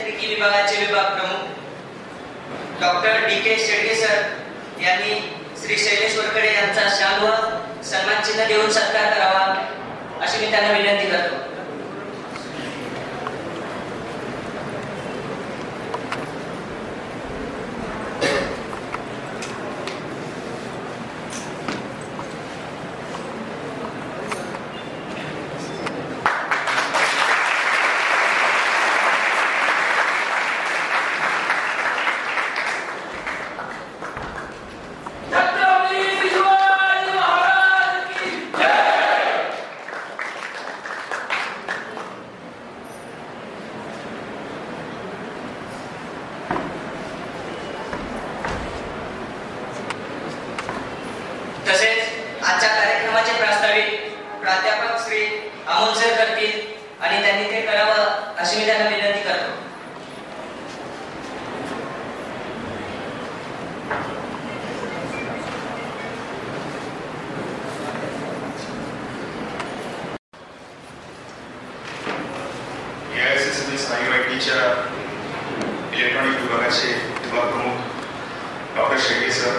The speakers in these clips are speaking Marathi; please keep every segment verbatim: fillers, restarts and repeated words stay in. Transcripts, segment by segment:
विभागाचे विभाग प्रमुख doctor D K Shedge sir यांनी श्री शैलेश वरकडे यांचा शाल व सन्मान चिन्ह देऊन सत्कार करावा अशी मी त्यांना विनंती करतो. आजच्या कार्यक्रमाचे प्रास्ताविक प्राध्यापक श्री अमोल सर करतील आणि त्यांनी ते करावं अशी मी त्यांना विनंती करतो. एआयसीसीबी स्थायी आयटीच्या इलेक्ट्रॉनिक विभागाचे विभाग प्रमुख डॉक्टर शेडगे सर,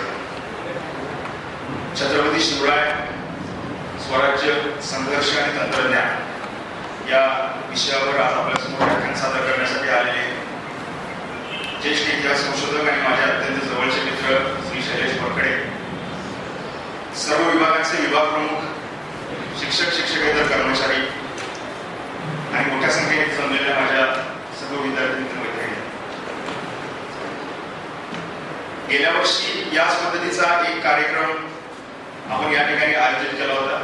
छत्रपती शिवराय स्वराज्य संघर्ष आणि तंत्रज्ञान या विषयावर आज आपल्यासमोर व्याख्यान सादर करण्यासाठी आलेले ज्येष्ठ इतिहास संशोधक आणि माझे अत्यंत जवळचे मित्र श्री शैलेश वरकडे, सर्व विभागाचे विभाग प्रमुख, शिक्षक शिक्षकेतर कर्मचारी आणि मोठ्या संख्येने जमलेल्या माझ्या सर्व विद्यार्थी मित्र मैत्रिणी, गेल्या वर्षी याच पद्धतीचा एक कार्यक्रम आपण या ठिकाणी आयोजित केला होता.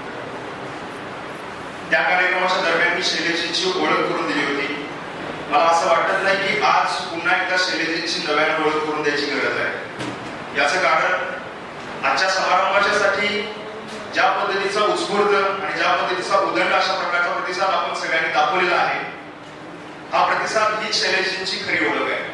त्या कार्यक्रमाच्या दरम्यान मी शैलेशजींची ओळख करून दिली होती. मला असं वाटत नाही की आज पुन्हा एकदा शैलेशजींची नव्याने ओळख करून द्यायची गरज आहे. याचं कारण आजच्या समारंभाच्या साठी ज्या पद्धतीचा उत्स्फूर्त आणि ज्या पद्धतीचा उदंड अशा प्रकारचा प्रतिसाद आपण सगळ्यांनी दाखवलेला आहे, हा प्रतिसाद ही शैलेशजींची खरी ओळख आहे.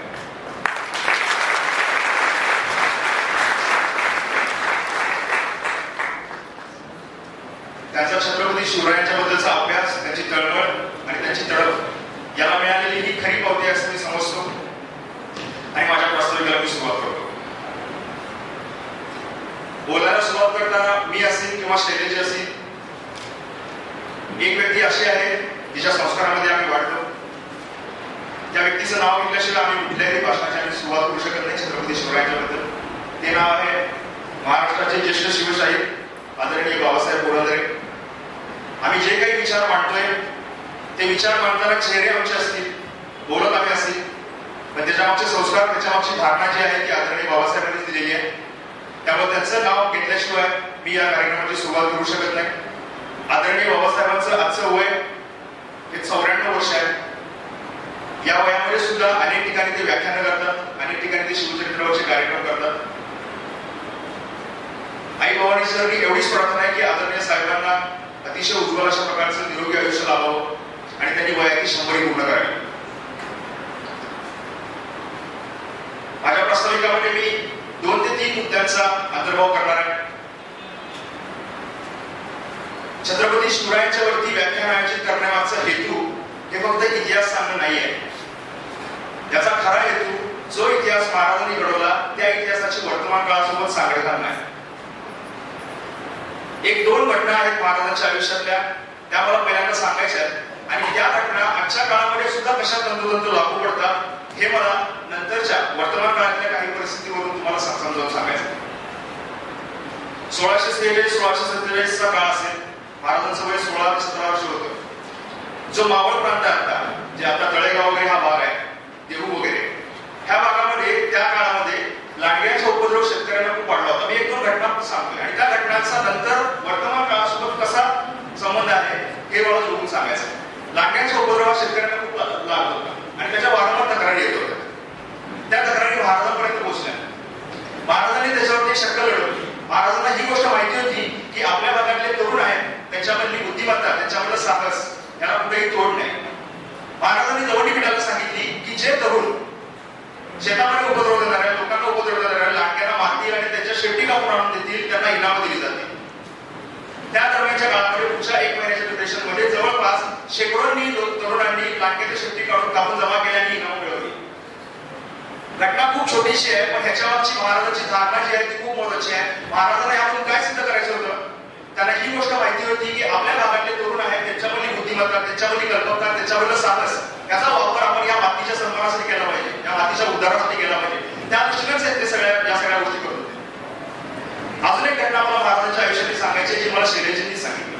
त्यांचा छत्रपती शिवरायांच्या बद्दलचा अभ्यास, त्यांची तळमळ आणि त्यांची तडफ याला मिळालेली ही खरी पावती असं मी समजतो आणि माझ्या प्रास्ताविकाला मी सुरुवात करतो. बोलायला सुरुवात करताना मी असेल किंवा शैलेश असेल, एक व्यक्ती अशी आहे तिच्या संस्कारामध्ये आम्ही वाढतो. त्या व्यक्तीचं नाव घेतल्याशिवाय आम्ही कुठल्याही भाषणाची आम्ही सुरुवात करू शकत नाही छत्रपती शिवरायांच्या बद्दल. ते नाव आहे महाराष्ट्राचे ज्येष्ठ शिवशाहीर आदरणीय बाबासाहेब पुरंदरे. आम्ही जे काही विचार मांडतोय ते विचार मांडताना चेहरे आमचे असतील, बोलत आम्ही असतील, पण त्याच्या मागचे संस्कार, त्याच्या मागची धारणा जी आहे ती आदरणीय बाबासाहेबांनी दिलेली आहे. त्यामुळे त्यांचं नाव घेतल्याशिवाय मी या कार्यक्रमाची सुरुवात करू शकत नाही. आदरणीय बाबासाहेबांचं आजचं वय हे चौऱ्याण्णव वर्ष आहे. या वयामध्ये सुद्धा अनेक ठिकाणी ते व्याख्यानं करतात, अनेक ठिकाणी ते शिवचरित्रावरचे कार्यक्रम करतात. आई भवानी सरनी एवढीच प्रार्थना आहे की आदरणीय साहेबांना अतिशय उज्ज्वल अशा प्रकारचं निरोगी आयुष्य लाभावं आणि त्यांनी वयाची शंभरी पूर्ण करावी. माझ्या प्रास्ताविकामध्ये मी दोन ते तीन मुद्द्यांचा अंतर्भाव करणार आहे. छत्रपती शिवरायांच्या वरती व्याख्यान आयोजित करण्यामागचा हेतू हे फक्त इतिहास सांगणं नाही आहे. याचा खरा हेतू जो इतिहास महाराजांनी घडवला त्या इतिहासाची वर्तमान काळासोबत सांगड घालणं आहे. एक दोन घटना आहेत महाराजांच्या आयुष्यातल्या, त्या मला पहिल्यांदा सांगायच्या आहेत आणि त्या घटना आजच्या काळामध्ये सुद्धा कशा तंतोतंत लागू पडतात हे मला नंतरच्या वर्तमान काळातल्या काही परिस्थितीवरून तुम्हाला समजावून सांगायचं. सोळाशे सेहेचाळीस सोळाशे सत्तेचाळीस चा काळ असेल. महाराजांचं वय सोळा ते सतरा वर्ष होतं. जो मावळ प्रांत आता जे आता तळेगाव वगैरे हा भाग आहे, देहू वगैरे, ह्या भागामध्ये त्या काळामध्ये लांडग्यांचा उपद्रव शेतकऱ्यांना खूप वाढला होता. मी एक दोन घटना सांगतोय आणि त्या घटनांचा नंतर वर्तमान काळासोबत कसा संबंध आहे हे मला जोडून सांगायचं. लांडग्यांचा उपद्रव शेतकऱ्यांना खूप लागत होता आणि त्याच्या वारंवार तक्रारी येत होत्या. त्या तक्रारी महाराजांपर्यंत पोहोचल्या. महाराजांनी त्याच्यावरती शक्कल लढवली. महाराजांना ही गोष्ट माहिती होती की आपल्या भागातले तरुण आहेत, त्यांच्यामधली बुद्धिमत्ता, त्यांच्यामधलं साहस याला कुठेही तोड नाही. महाराजांनी दवंडीपीठाला सांगितली की जे तरुण शेतामध्ये उपद्रव देणाऱ्या, लोकांना उपद्रव देणाऱ्या लांडग्यांना मारतील आणि त्याच्या शेपटी कापून आणून देतील, त्यांना इनामं दिली जातील. त्या दरम्यानच्या काळामध्ये पुढच्या एक महिन्याच्या ड्युरेशन मध्ये जवळपास शेकडोंनी तरुणांनी लांडग्याच्या शेपटी काढून कापून जमा केल्याने इनाम घटना खूप छोटीशी आहे, पण ह्याच्यावरची महाराजांची धारणा जी आहे ती खूप महत्वाची आहे. महाराजांना यातून काय सिद्ध करायचं होतं? त्यांना ही गोष्ट माहिती होती की आपल्या भागातले तरुण आहेत, त्यांच्यामधली बुद्धिमत्ता, त्यांच्यामधली कल्पकता, त्यांच्यामधलं साहस, याचा वापर आपण या मातीच्या सन्मानासाठी केला पाहिजे, या मातीच्या उद्धारासाठी केला पाहिजे. त्या दृष्टीनेच ते सगळ्या या सगळ्या गोष्टी करत होते. अजून एक घटना मला महाराजांच्या आयुष्यातली सांगायची जी मला शैलेजींनी सांगितली.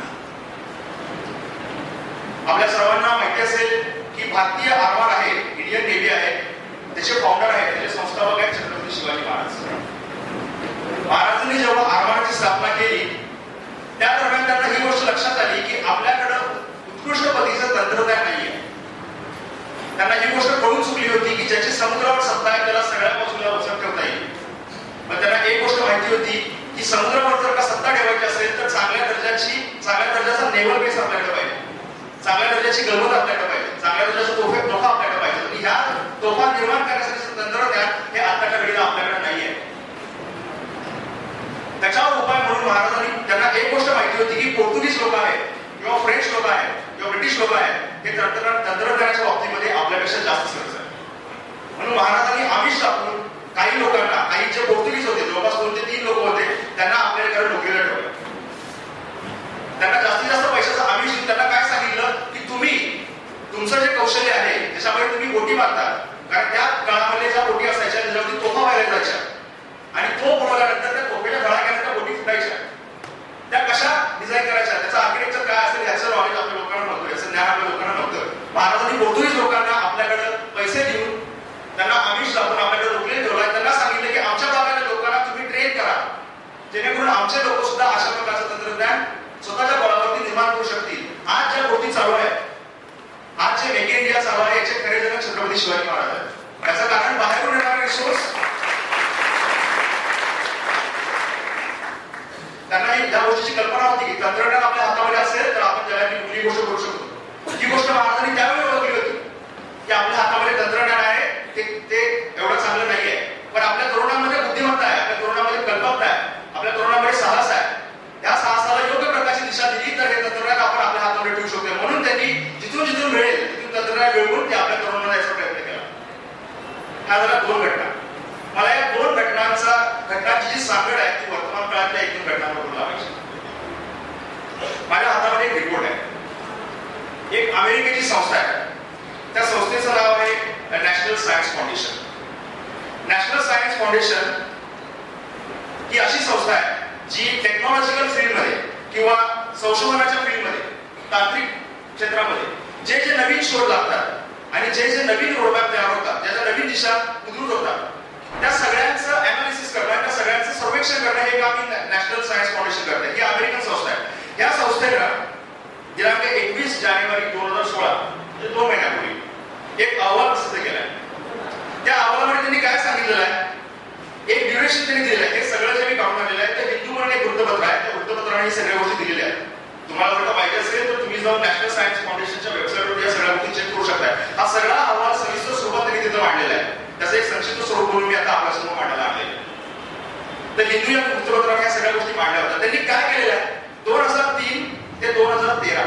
आपल्या सर्वांना माहिती असेल की भारतीय आरमार आहे, इंडियन नेव्ही आहे, त्याचे फाउंडर आहेत, त्याचे संस्थापक आहेत छत्रपती शिवाजी महाराज. महाराजांनी जेव्हा आरमाराची स्थापना केली त्या दरम्यान त्यांना ही गोष्ट लक्षात आली की आपल्याकडं उत्कृष्ट पद्धतीचं तंत्रज्ञान नाहीये. त्यांना ही गोष्ट कळून चुकली होती की ज्याची समुद्रावर सत्ता आहे त्याला सगळ्या बाजूला वचन ठेवता येईल. पण त्यांना एक गोष्ट माहिती होती की समुद्रावर जर का सत्ता ठेवायची असेल तर चांगल्या दर्जाची चांगल्या दर्जाचा नेव्हल बेस आपल्याकडे पाहिजे, चांगल्या दर्जाची गलबत आपल्याकडे पाहिजे, चांगल्या दर्जाचा तोफे तोफा आपल्याकडे पाहिजे. तर ह्या तोफा निर्माण करण्यासाठी तंत्रज्ञान हे आताच्या घडीला आपल्याकडे नाहीये. त्याच्यावर उपाय म्हणून महाराजांनी त्यांना एक गोष्ट माहिती होती की पोर्तुगीज लोक आहेत किंवा फ्रेंच लोक आहेत किंवा ब्रिटिश लोक आहेत हे तंत्रज्ञानाच्या बाबतीमध्ये आपल्यापेक्षा जास्त सरस आहे. म्हणून महाराजांनी आमिष दाखवून काही लोकांना, काही जे पोर्तुगीज होते, जवळपास दोन ते तीन लोक होते, त्यांना आपल्याकडे नोकरीला ठेवलं. त्यांना जास्तीत जास्त पैशाचा आमिष देऊन त्यांना काय सांगितलं की तुम्ही तुमचं जे कौशल्य आहे त्याच्यामध्ये तुम्ही बोटी मारता, कारण त्या काळामध्ये ज्या बोटी असायच्या त्याच्यावरती तोफा व्हायला जायच्या आणि तो बनवल्यानंतर त्या तोफेच्या धडाक्याने त्या बोटी फुटायच्या. त्या कशा डिझाईन करायच्या, त्याचं आर्किटेक्चर काय असेल याचं नॉलेज आपल्या लोकांना नव्हतं, याचं ज्ञान आपल्या लोकांना नव्हतं. महाराजांनी पोर्तुगीज लोकांना आपल्याकडे पैसे देऊन त्यांना आमिष दाखवून आपल्याकडे नोकरी ठेवला. त्यांना सांगितलं की आमच्या भागातल्या लोकांना तुम्ही ट्रेन करा जेणेकरून आमचे लोक सुद्धा अशा प्रकारचं तंत्रज्ञान स्वतःच्या बळावरती निर्माण करू शकतील. आज ज्या गोष्टी चालू आहे, आज जे मेक इन इंडिया चालू आहे, याचे खरे जण छत्रपती शिवाजी महाराज आहेत. याचं कारण बाहेरून येणारे रिसोर्स त्यांना या गोष्टीची कल्पना होती की तंत्रज्ञान आपल्या हातामध्ये असेल तर आपण जगातली कुठली गोष्ट करू शकतो. ही गोष्ट महाराजांनी त्यावेळी ओळखली होती की आपल्या हातामध्ये तंत्रज्ञान आहे, ते ते एवढं चांगलं नाहीये, पण आपल्या तरुणांमध्ये बुद्धिमत्ता आहे, आपल्या तरुणांमध्ये कल्पकता आहे, आपल्या तरुणांमध्ये साहस आहे. त्या साहसाला योग्य प्रकारची दिशा दिली तर हे तंत्रज्ञान आपण आपल्या हातामध्ये ठेवू शकतो. म्हणून त्यांनी जिथून जिथून मिळेल तिथून तंत्रज्ञान मिळवून ते आपल्या तरुणांना द्यायचा प्रयत्न केला. ह्या झाल्या दोन घटना. मला या दोन घटनांचा घटनांची जी सांगड आहे ती वर्तमान काळातल्या एक दोन घटनांवरून लावायची. माझ्या हातामध्ये एक रिपोर्ट आहे. एक अमेरिकेची संस्था आहे, त्या संस्थेचं नाव आहे national science foundation. National science foundation ही अशी संस्था आहे जी टेक्नॉलॉजिकल फील्डमध्ये किंवा संशोधनाच्या फील्डमध्ये, तांत्रिक क्षेत्रामध्ये जे जे नवीन शोध लागतात आणि जे जे नवीन रोडमॅप तयार होतात, ज्याच्या नवीन दिशा उद्भूत होतात, त्या सगळ्यांचं अनालिसिस करणं, त्या सगळ्यांचं सर्वेक्षण करणं हे काम नॅशनल सायन्स फाउंडेशन करते. ही अमेरिकन संस्था आहे. या संस्थेनं दिनांक एकवीस जानेवारी दोन हजार सोळा म्हणजे दोन महिन्यापूर्वी एक अहवाल प्रसिद्ध केलाय. त्या अहवालामध्ये त्यांनी काय सांगितलेलं आहे, एक ड्युरेशन त्यांनी दिलेलं आहे. हे सगळं जे मी काढून आणलेलं आहे ते हिंदू म्हणून एक वृत्तपत्र आहे, त्या वृत्तपत्राने ही सगळ्या गोष्टी दिलेल्या आहेत. तुम्हाला जर का पाहिजे असेल तर तुम्ही जाऊन नॅशनल सायन्स फाउंडेशनच्या वेबसाईटवर या सगळ्या गोष्टी चेक करू शकता. हा सगळा अहवाल सविस्तर स्वरूपात त्यांनी तिथं मांडलेला आहे. त्याचं एक संक्षिप्त स्वरूप म्हणून मी आता आपल्यासमोर मांडायला आणले. तर हिंदू या वृत्तपत्राने या सगळ्या गोष्टी मांडल्या होत्या. त्यांनी काय केलेलं आहे, दोन हजार तीन ते दोन हजार तेरा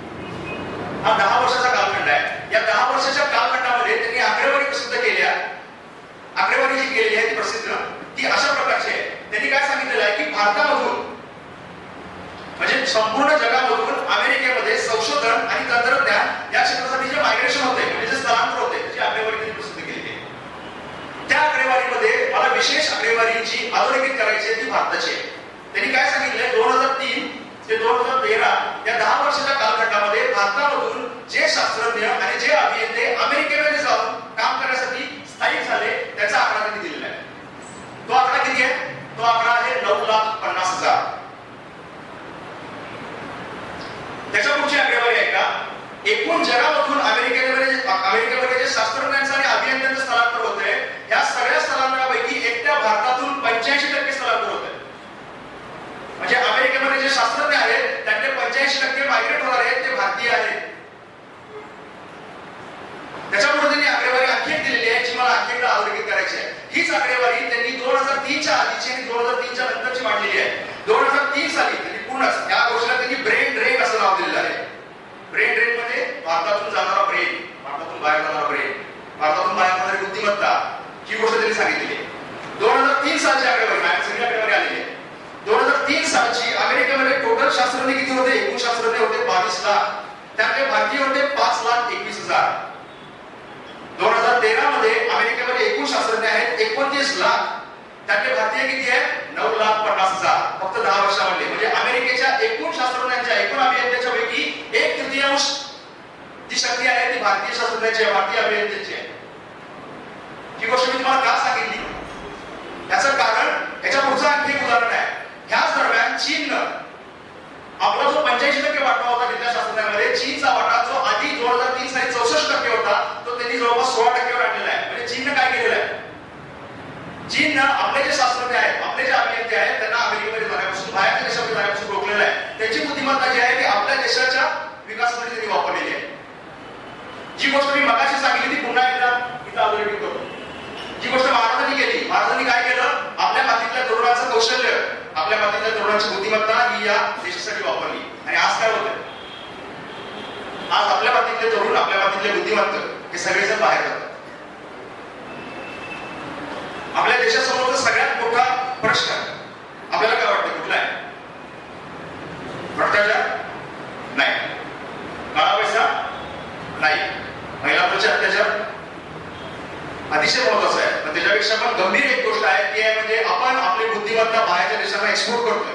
हा दहा वर्षाचा कालखंड आहे. या दहा वर्षाच्या कालखंडामध्ये त्यांनी आकडेवारी प्रसिद्ध केल्या. आकडेवारी जी केलेली आहे ती प्रसिद्ध ती अशा प्रकारची आहे. त्यांनी काय सांगितलेलं आहे की भारतामधून म्हणजे संपूर्ण जगामधून अमेरिकेमध्ये संशोधन आणि तंत्रज्ञान या क्षेत्रासाठी जे मायग्रेशन होते, म्हणजे जे स्थलांतर होते, जी आकडेवारी त्यांनी प्रसिद्ध केली आहे. त्या आकडेवारीमध्ये मला विशेष आकडेवारी जी अधोरेखित करायची आहे ती भारताची आहे. त्यांनी काय सांगितलंय, दोन हजार तीन ते दोन हजार तेरा या दहा वर्षाच्या कालखंडामध्ये भारतामधून जे शास्त्रज्ञ आणि जे अभियंते अमेरिकेमध्ये जाऊन काम करण्यासाठी स्थायिक झाले त्याचा आकडा त्यांनी दिलेला आहे. तो आकडा किती आहे? तो आकडा आहे नऊ लाख पन्नास हजार. त्याच्या पुढची आकडेवारी आहे का, एकूण जगामधून अमेरिकेमध्ये अमेरिकेमध्ये जे शास्त्रज्ञांचं आणि अभियंत्यांचं स्थलांतर होतंय, या सगळ्या स्थलांतरापैकी एकट्या भारतातून पंच्याऐंशी टक्के स्थलांतर होत आहे. म्हणजे अमेरिकेमध्ये जे शास्त्रज्ञ आहेत त्यातले पंच्याऐंशी टक्के मायग्रेट होणार आहेत ते भारतीय आहेत. त्याच्यामुळे त्यांनी आकडेवारी आणखी एक दिलेली आहे जी मला आणखी एकदा अधोरेखित करायची आहे. हीच आकडेवारी त्यांनी दोन हजार तीनच्या आधीची आणि दोन हजार तीनच्या नंतरची मांडलेली आहे. दोन हजार तीन साली त्यांनी पूर्णच या गोष्टीला त्यांनी ब्रेन ड्रेन असं नाव दिलेलं आहे. ब्रेन ड्रेन म्हणजे भारतातून जाणारा ब्रेन, भारतातून बाहेर जाणारा ब्रेन, भारतातून बाहेर जाणारी बुद्धिमत्ता, ही गोष्ट त्यांनी सांगितलेली आहे. दोन हजार तीन सालची आकडेवारी सगळी आकडेवारी आलेली आहे. दोन हजार तीन सालची अमेरिकेमध्ये टोटल शास्त्रज्ञ किती होते? एकूण शास्त्रज्ञ होते बावीस लाख. त्यातले भारतीय होते पाच लाख एकवीस हजार. दोन हजार तेरा मध्ये अमेरिकेमध्ये एकूण शास्त्रज्ञ आहेत एकोणतीस लाख. त्यातले भारतीय किती आहेत? नऊ लाख पन्नास हजार. फक्त दहा वर्षामध्ये. म्हणजे अमेरिकेच्या एकूण शास्त्रज्ञांच्या एकूण अभियंत्यांच्या पैकी एक तृतीयांश जी शक्ती आहे ती भारतीय शास्त्रज्ञांची आहे, भारतीय अभियंत्यांची आहे. ही गोष्ट मी तुम्हाला का सांगितली? याचं कारण याच्या पुढचं आणखी एक उदाहरण आहे. ह्याच दरम्यान चीननं आपला जो पंच्याऐंशी टक्के वाटा होता तिथल्या शास्त्रज्ञांमध्ये, चीनचा वाटा जो आधी दोन हजार तीन साली चौसष्ट टक्के होता तो त्यांनी जवळपास सोळा टक्क्यावर आणलेला आहे. म्हणजे चीननं काय केलेलं आहे? चीननं आपले जे शास्त्रज्ञ आहेत, आपले जे अभियंते आहेत त्यांना अमेरिकेमध्ये जाण्यापासून, बाहेरच्या देशामध्ये जाण्यापासून रोखलेलं आहे. त्यांची बुद्धिमत्ता जी आहे ती आपल्या देशाच्या विकासासाठी त्यांनी वापरलेली आहे. जी गोष्ट मी मगाशी सांगितली ती पुन्हा एकदा इथं अधोरेखित करतो. जी गोष्ट महाराजांनी केली, महाराजांनी काय केलं? आपल्या मातीतल्या तरुणाचं कौशल्य, आपल्या मातीतल्या तरुणाची बुद्धिमत्ता ही या देशासाठी वापरली. आणि आज काय होतं? आज आपल्या मातीतले तरुण, आपल्या मातीतले बुद्धिमत्त हे सगळेजण बाहेर जातात. आपल्या देशासमोरचा सगळ्यात मोठा प्रश्न आपल्याला काय वाटतं? कुठला आहे? भ्रष्टाचार नाही, काळा पैसा नाही, महिलांवरचे अत्याचार अतिशय महत्वाचं आहे. पण त्याच्यापेक्षा पण गंभीर एक गोष्ट आहे ती आहे म्हणजे आपण आपली बुद्धिमत्ता बाहेरच्या देशांना एक्सपोर्ट करतोय.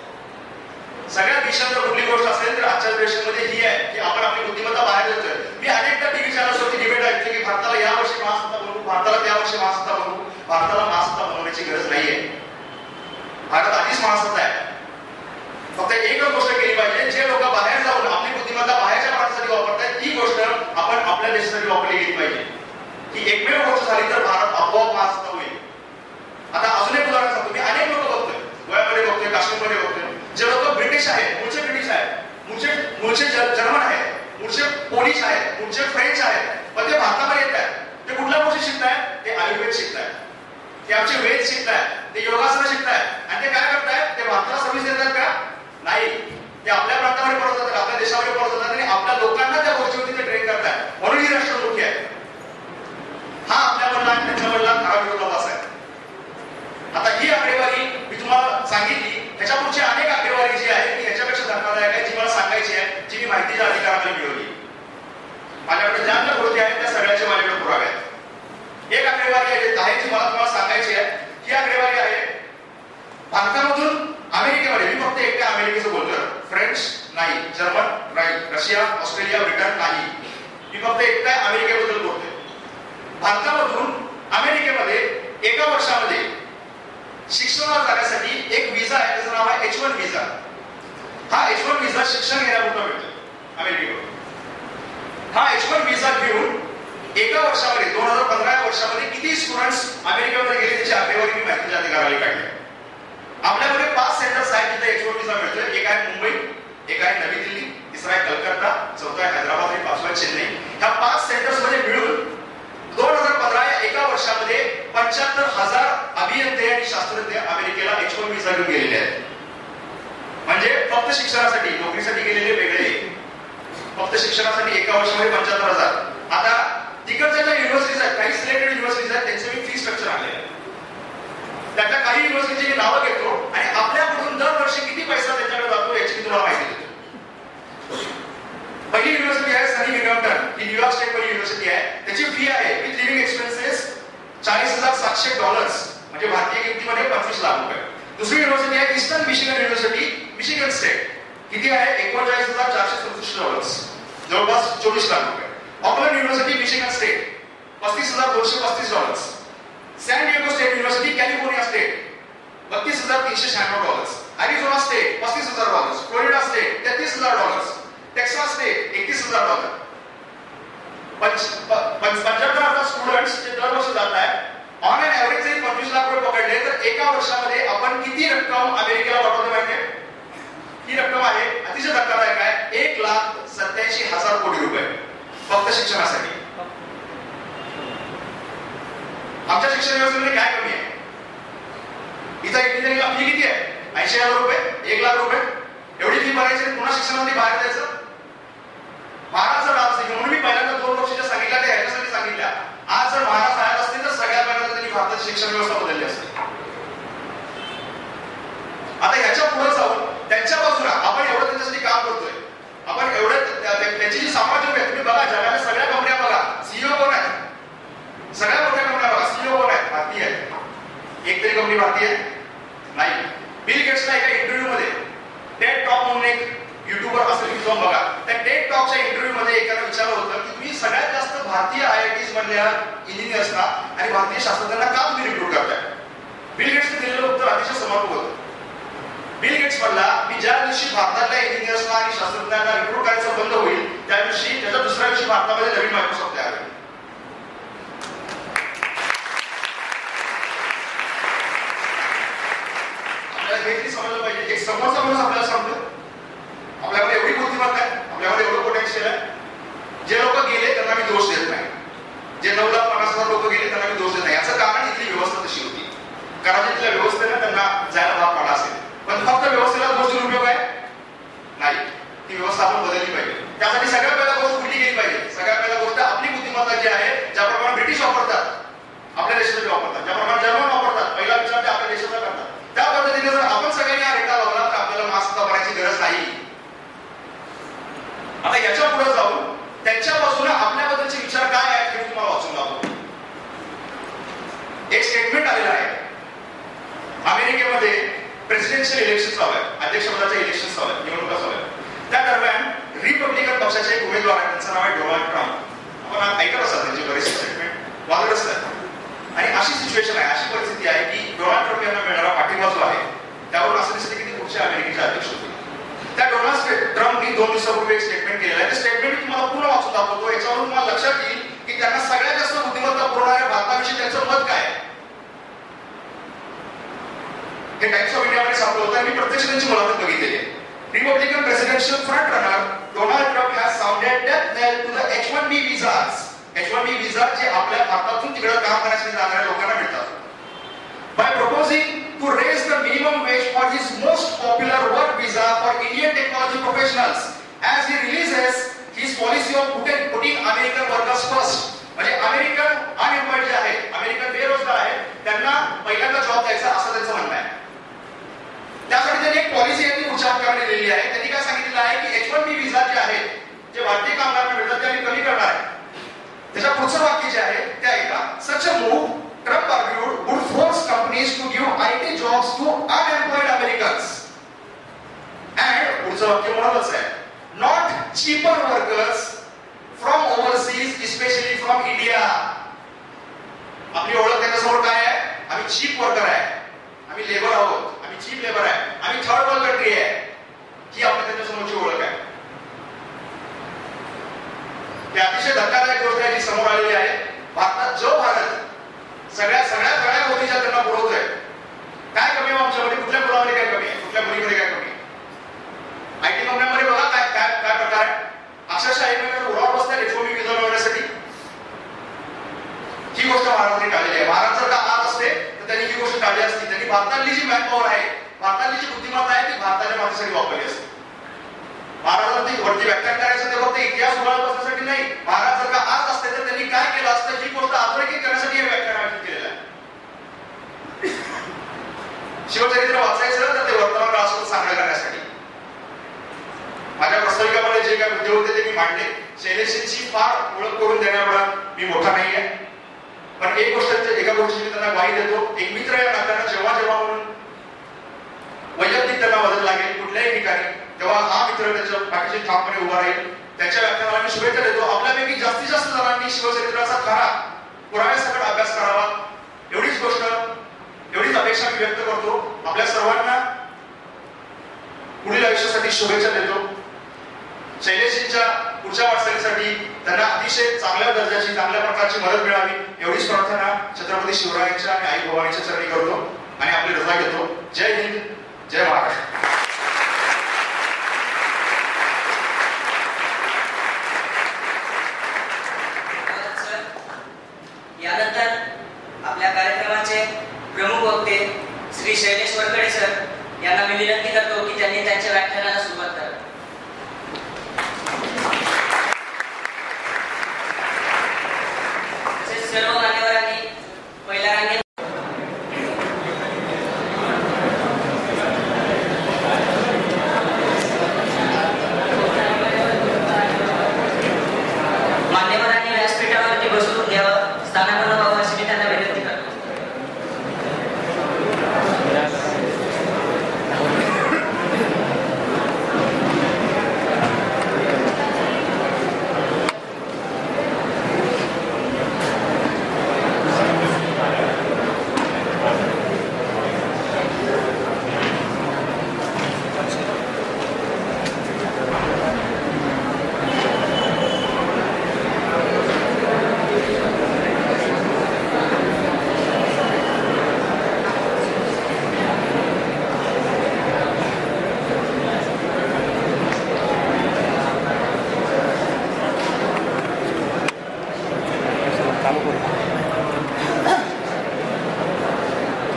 सगळ्यात विषय जर कुठली गोष्ट असेल तर आजच्या देशामध्ये ही आहे की आपण आपली बुद्धिमत्ता बाहेर देतोय. मी अनेकदा टीव्ही चॅनल्सवरती डिबेट ऐकते की भारताला या वर्षी महासत्ता बनवू, भारताला त्या वर्षी महासत्ता बनवू. भारताला महासत्ता बनवण्याची गरज नाहीये. भारत आधीच महासत्ता आहे. फक्त एकच गोष्ट केली पाहिजे, जे लोक बाहेर जाऊन आपली बुद्धिमत्ता बाहेरच्या भारतासाठी वापरतायत ती गोष्ट आपण आपल्या देशासाठी वापरली गेली पाहिजे. ही एकमेव गोष्ट झाली तर भारत आपोआप महासत्ता होईल. आता अजून एक उदाहरण सांगतो. मी अनेक लोक बघतोय, गोव्यामध्ये बघतोय, काश्मीरमध्ये बघतोय, जे लोक ब्रिटिश आहेत, मूळचे ब्रिटिश आहेत, मूळचे मूळचे जर्मन आहेत, मूळचे पोलिश आहेत, मूळचे फ्रेंच आहेत, पण ते भारतामध्ये येत आहेत. ते कुठल्या गोष्टी शिकतायत? ते आयुर्वेद शिकतायत, ते आमचे वेद शिकतायत, ते योगासनं शिकतायत. आणि ते काय करतायत? ते भारताला सर्व्हिस देतात का? नाही. ते आपल्या प्रांतामध्ये परत जातात, आपल्या देशामध्ये परत जातात आणि आपल्या लोकांना त्या गोष्टीवरती ते ट्रेन करतायत. म्हणून ही राष्ट्र मोठी आहे. हा आपल्यामधला आणि त्यांच्यामधला खरा विरोधाभास आहे. आता ही आकडेवारी मी तुम्हाला सांगितली. ह्याच्या पुढची अनेक आकडेवारी जी आहे ती ह्याच्यापेक्षा धक्कादायक आहे, जी मला सांगायची आहे, जी मी माहितीच्या अधिकाराने मिळवली. माझ्याकडे ज्या ज्या गोष्टी आहेत त्या सगळ्याचे माझ्याकडे पुरावे आहेत. एक आकडेवारी आहे जी मला तुम्हाला सांगायची आहे. ही आकडेवारी आहे भारतामधून अमेरिकेमध्ये. मी फक्त एकट्या अमेरिकेचं बोलतोय, फ्रेंच नाही, जर्मन नाही, रशिया, ऑस्ट्रेलिया, ब्रिटन नाही. मी फक्त एकट्या अमेरिकेबद्दल बोलतोय. भारतामधून अमेरिकेमध्ये एका वर्षामध्ये शिक्षणाला जाण्यासाठी एक विजा आहे, त्याचं नाव आहे एच वन विजा. हा एच वन विजा शिक्षण घेण्यापुरता मिळतो अमेरिकेवर. हा एच वन विजा घेऊन एका वर्षामध्ये दोन हजार पंधरा या वर्षामध्ये किती स्टुडंट्स अमेरिकेमध्ये गेले त्याची आकडेवारी मी माहितीच्या अधिकाराला काढली. आपल्याकडे पाच सेंटर्स आहेत जिथे एच वन विजा मिळतोय. एक आहे मुंबई, एक आहे नवी दिल्ली, तिसरा आहे कलकत्ता, चौथा आहे हैदराबाद आणि पाचवा चेन्नई. ह्या पाच सेंटर्स मध्ये मिळून दोन हजार पंधरा या एका वर्षामध्ये पंच्याहत्तर हजार अभियंते आणि शास्त्रज्ञ अमेरिकेला एच वन विजा घेऊन गेलेले आहेत. म्हणजे फक्त शिक्षणासाठी, नोकरीसाठी गेलेले वेगळे, फक्त शिक्षणासाठी एका वर्षामध्ये पंच्याहत्तर हजार. आता तिकडच्या ज्या युनिव्हर्सिटीज आहेत, काही सिलेक्टेड युनिव्हर्सिटीज आहेत, त्यांचे मी फी स्ट्रक्चर आणले आहे. त्याच्या काही युनिव्हर्सिटीची मी नावं घेतो आणि आपल्याकडून दरवर्षी किती पैसा त्यांच्याकडे जातो याची मी तुम्हाला माहिती देतो. पहिली युनिव्हर्सिटी आहे सनी विलियम्टन, ही न्यूयॉर्क स्टेट पहिली युनिव्हर्सिटी आहे. त्याची फी आहे विथ लिव्हिंग एक्सपेन्सेस चाळीस हजार सातशे डॉलर्स, म्हणजे भारतीय किमतीमध्ये पंचवीस लाख रुपये. दुसरी युनिव्हर्सिटी आहे Eastern Michigan university, Michigan state. किती आहे? एकोणचाळीस हजार चारशे सदुसष्ट डॉलर्स, जवळपास चोवीस लाख रुपये. ऑकलंड युनिव्हर्सिटी, मिशिगन स्टेट, पस्तीस हजार दोनशे पस्तीस dollars. San Diego state university, California state, बत्तीस हजार तीनशे शहाण्णव डॉलर्स. अरिझोना स्टेट पस्तीस हजार डॉलर्स. फ्लोरिडा स्टेट तेहतीस हजार डॉलर्स. टेक्सास स्टेट एकतीस हजार डॉलर. पंच्याहत्तर हजार स्टुडंट्स जे दरवर्षी जात आहेत, ऑन अन ऍव्हरेज जरी पंचवीस लाख रुपये पकडले तर एका वर्षामध्ये आपण किती रक्कम अमेरिकेला वाटवतो माहिती आहे? ही रक्कम आहे अतिशय धक्कादायक आहे, एक लाख सत्याऐंशी हजार कोटी रुपये फक्त शिक्षणासाठी. आमच्या शिक्षण व्यवस्थेमध्ये काय कमी आहे? इथं इंजिनिअरिंगला फी किती आहे? ऐंशी हजार रुपये, एक लाख रुपये. एवढी फी भरायची पुन्हा शिक्षणामध्ये बाहेर द्यायचं. महाराज जर आज म्हणून मी पहिल्यांदा दोन वर्षाच्या सांगितल्या त्या ह्याच्यासाठी सांगितल्या. आज जर महाराज राहत असतील तर सगळ्यात पहिल्यांदा त्यांनी शिक्षण व्यवस्था बदलली असते. आता ह्याच्या पुढे जाऊन त्यांच्या बाजूला आपण एवढं त्यांच्यासाठी काम करतोय, आपण एवढं त्यांची जी सामाजिक आहे, तुम्ही बघा जगाला सगळ्या कंपन्या बघा, सीईओ कोण आहे? सगळ्या मोठ्या कंपन्या बघा, सीईओ कोण आहे? भारतीय आहे. एक तरी कंपनी भारतीय आहे नाही. बिल गेट्सला एका इंटरव्ह्यू मध्ये टेड टॉक म्हणून एक युट्यूबर असेल की जाऊन बघा, त्या टेड टॉकच्या इंटरव्ह्यू मध्ये एकाला विचारलं होतं की तुम्ही सगळ्यात जास्त भारतीय आय आय टीज मधल्या इंजिनियर्सना आणि भारतीय शास्त्रज्ञांना का तुम्ही रिक्रूट करताय? बिल गेट्सने दिलेलं उत्तर अतिशय समर्पक होतं. बिल गेट्स म्हणला मी ज्या दिवशी भारतातल्या इंजिनियर्सना आणि शास्त्रज्ञांना रिक्रूट करायचं बंद होईल त्या दिवशी त्याच्या दुसऱ्या दिवशी भारतामध्ये नवीन मायक्रोसॉफ्ट तयार होईल. आपल्याला हे तरी समजलं पाहिजे, एक समोरचा माणूस आपल्याला सांगतो आपल्याकडे एवढी बुद्धिमत्ता आहे, आपल्याकडे एवढं पोटेन्शियल आहे. जे लोक गेले त्यांना मी दोष देत नाही, जे नऊ लाख पन्नास हजार लोक गेले त्यांना मी दोष देत नाही. याचं कारण इथली व्यवस्था तशी होती. कारण इथल्या व्यवस्थेने त्यांना जायला भाग पडला असेल, पण फक्त व्यवस्थेला दोष देऊन उपयोग आहे नाही. ती व्यवस्था आपण बदलली पाहिजे. त्यासाठी सगळ्यात पहिला गोष्ट कुठली गेली पाहिजे? सगळ्यात पहिला गोष्ट आपली बुद्धिमत्ता जी आहे, ज्याप्रमाणे ब्रिटिश वापरतात आपल्या देशात वापरतात, ज्याप्रमाणे जर्मन वापरतात, पहिला विचार ते आपल्या देशाचा करतात, त्या पद्धतीने जर आपण सगळ्यांनी हा रेटा लावला तर आपल्याला मास्क वापरायची गरज नाही. आता याच्या पुढे जाऊन त्यांच्या बाजूने आपल्याबद्दलचे विचार काय आहेत हे तुम्हाला वाचून दाखवतो. एक स्टेटमेंट आलेलं आहे. अमेरिकेमध्ये प्रेसिडेन्शियल इलेक्शन चालू आहे, अध्यक्षपदाचे इलेक्शन चालू आहे, निवडणुका चालू आहे. त्या दरम्यान रिपब्लिकन पक्षाचे एक उमेदवार आहेत, त्यांचं नाव आहे डोनाल्ड ट्रम्प. आपण ऐकत असाल त्यांचे बरेचसे स्टेटमेंट वादग्रस्त आहेत. आणि अशी सिच्युएशन आहे, अशी परिस्थिती आहे की डोनाल्ड ट्रम्प यांना मिळणारा पाठिंबा जो आहे त्यावरून असं दिसते की ते पुढच्या अमेरिकेचे अध्यक्ष होतील. त्या डोनाल्ड ट्रम्पनी दोन दिवसापूर्वी एक स्टेटमेंट केलेलं आहे. ते स्टेटमेंट मी तुम्हाला पूर्ण वाचून दाखवतो, याच्यावरून तुम्हाला लक्षात येईल की त्यांना सगळ्यात जास्त बुद्धिमत्ता पुरवणाऱ्या भारताविषयी त्यांचं मत काय आहे. हे टाइम्स ऑफ इंडियामध्ये सापडलं होतं, मी प्रत्यक्ष त्यांची मुलाखत बघितलेली आहे. Republican presidential front runner Donald Trump has sounded death knell to the H one B visas. H one B visa जे आपल्या भारतातून तिकडे काम करण्यासाठी जाणाऱ्या लोकांना मिळतात. By proposing to raise the minimum wage for his most popular work visa for Indian technology professionals as he releases his policy of putting American workers first. म्हणजे अमेरिकन अनएम्प्लॉयड जे आहेत, अमेरिकन बेरोजगार आहेत, त्यांना पहिल्यांदा जॉब द्यायचा असं त्यांचं म्हणणं आहे. त्यासाठी त्यांनी एक पॉलिसी यांनी पुढच्या हाताने लिहिली आहे. त्यांनी काय सांगितलेलं आहे की एच वन बी विजा जे आहेत, जे भारतीय कामगारांना मिळतात ते आम्ही कमी करणार आहे. त्याच्या पुढचं वाक्य जे आहे ते ऐका. Such a move Trump argued would force companies to give I T jobs to unemployed Americans. And पुढचं वाक्य म्हणतच आहे, not cheaper workers from overseas, especially from India. आपली ओळख त्याच्यासमोर काय आहे? आम्ही चीप वर्कर आहे, आम्ही लेबर आहोत, आम्ही चीप लेबर आहे, आम्ही थर्ड वर्ल्ड कंट्री आहे, ही आपली त्याच्यासमोरची ओळख आहे. ही अतिशय धक्कादायक गोष्ट आहे जी समोर आलेली आहे. भारतात जो भारत सगळ्या सगळ्या सगळ्या गोष्टीच्या त्यांना पुरवतोय, काय कमी आहे आमच्यामध्ये? कुठल्या मुलामध्ये काय कमी आहे? कुठल्या मुलीमध्ये काय कमी आहे? आयटी कंपन्यांमध्ये बघा काय काय काय प्रकार आहे. अक्षरशः एकमेकांना उरावर बसतात एच वन बी विजा मिळवण्यासाठी. ही गोष्ट भारताने टाळलेली आहे. भारत जर का आत असते तर त्यांनी ही गोष्ट टाळली असती. त्यांनी भारतातली जी मॅन पॉवर आहे, भारतातली जी बुद्धिमत्ता आहे ती भारताच्या माणसासाठी वापरली असते. महाराजांनी वरती व्याख्यान करायचं ते फक्त इतिहास उघड बसण्यासाठी नाही. महाराज जर का आज असते तर त्यांनी काय केलं असतं ही गोष्ट अधोरेखित करण्यासाठी हे व्याख्यान आयोजित केलेलं आहे. शिवचरित्र वाचायचं तर ते वर्तमान काळासोबत सांगणं करण्यासाठी. माझ्या प्रस्ताविकामध्ये जे काही मुद्दे होते ते मी मांडले. शैलेशची फार ओळख करून देण्यामुळे मी मोठा नाही आहे, पण एक गोष्ट एका गोष्टीची मी त्यांना ग्वाही देतो. एक मित्र या नात्यानं जेव्हा जेव्हा म्हणून वैयक्तिक त्यांना मदत लागेल कुठल्याही ठिकाणी, तेव्हा हा मित्र त्याच्या पाठीशी ठामपणे उभा राहील. त्याच्या व्याख्यानाला मी शुभेच्छा देतो. आपल्यापैकी जास्तीत जास्त जणांनी शिवचरित्राचा खरा पुराव्यासकट अभ्यास करावा, एवढीच गोष्ट, एवढीच अपेक्षा मी व्यक्त करतो. आपल्या सर्वांना पुढील आयुष्यासाठी शुभेच्छा देतो. शैलेशजींच्या पुढच्या वाटचालीसाठी त्यांना अतिशय चांगल्या दर्जाची, चांगल्या प्रकारची मदत मिळावी एवढीच प्रार्थना छत्रपती शिवरायांच्या आणि आई भवानीच्या चरणी करतो आणि आपली रजा घेतो. जय हिंद, जय महाराष्ट्र. यानंतर आपल्या कार्यक्रमाचे प्रमुख वक्ते श्री शैलेश वरकडे सर यांना मी विनंती करतो की त्यांनी त्यांच्या व्याख्यानाला सुरुवात करावी. तसेच सर्व मान्यवरांनी पहिल्या रांगेत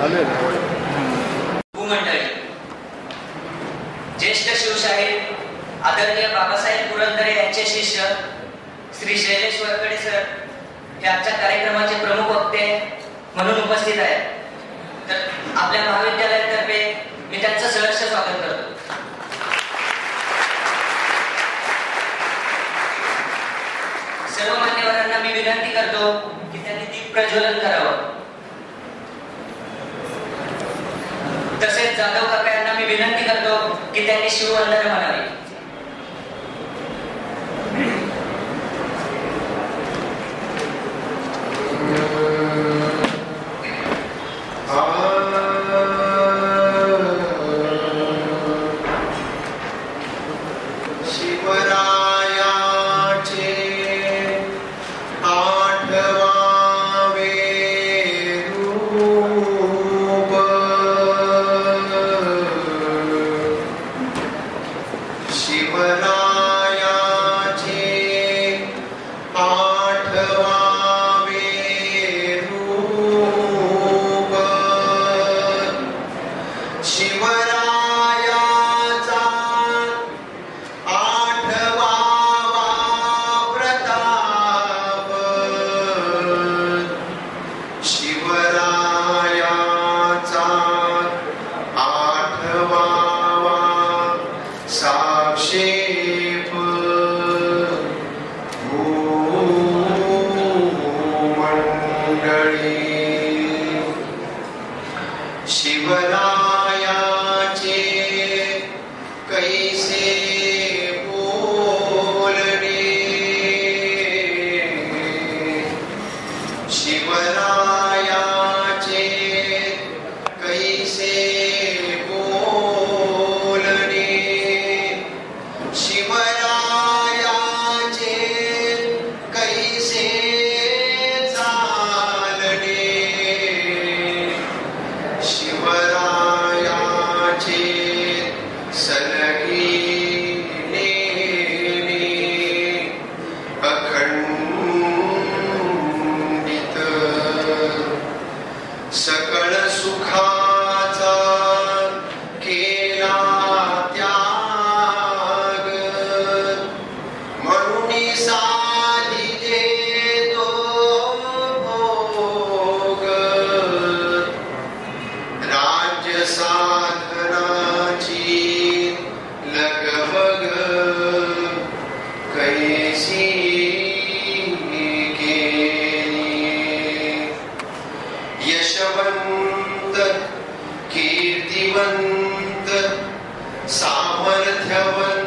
भूमंडळी, ज्येष्ठ शिवशाहीर आदरणीय बाबासाहेब पुरंदरे यांचे शिष्य श्री शैलेश वरकडे सर हे आजच्या कार्यक्रमाचे प्रमुख वक्ते म्हणून उपस्थित आहेत. तर आपल्या महाविद्यालयातर्फे मी त्यांचं सहर्ष स्वागत करतो. सर्व मान्यवरांना मी विनंती करतो की त्यांनी दीप प्रज्वलन करावं. तसेच जाधव काका यांना मी विनंती करतो की त्यांनी शिववंदना म्हणावी. यशवंत कीर्तिवंत सामर्थ्यवंत